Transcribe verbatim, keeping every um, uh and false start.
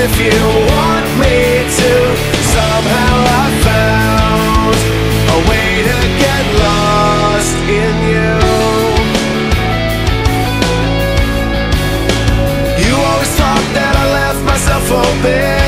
if you want me to. Somehow I found a way to get lost in you. You always thought that I left myself open,